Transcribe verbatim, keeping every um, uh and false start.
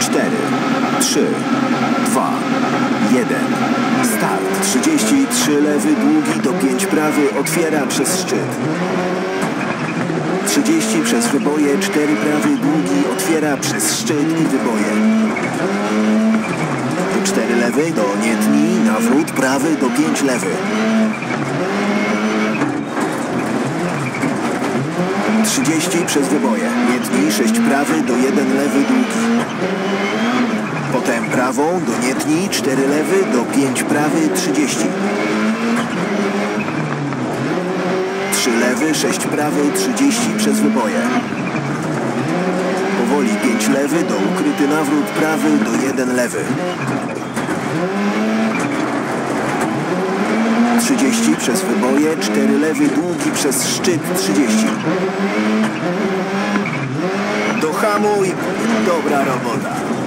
cztery, trzy, dwa, jeden. Start. trzydzieści trzy lewy, długi do pięć prawy, otwiera przez szczyt. trzydzieści przez wyboje, cztery prawy, długi, otwiera przez szczyt i wyboje. cztery lewy, do nie tnij, nawrót, prawy, do pięć lewy. trzydzieści przez wyboje, nie tnij, sześć prawy, do jeden lewy, długi. Potem prawą, do nie tnij, cztery lewy, do pięć prawy, trzydzieści. trzy lewy, sześć prawy, trzydzieści przez wyboje. Powoli pięć lewy, do ukryty nawrót, prawy, do jeden lewy. trzydzieści przez wyboje, cztery lewy, długi przez szczyt, trzydzieści. Dohamuj, dobra robota.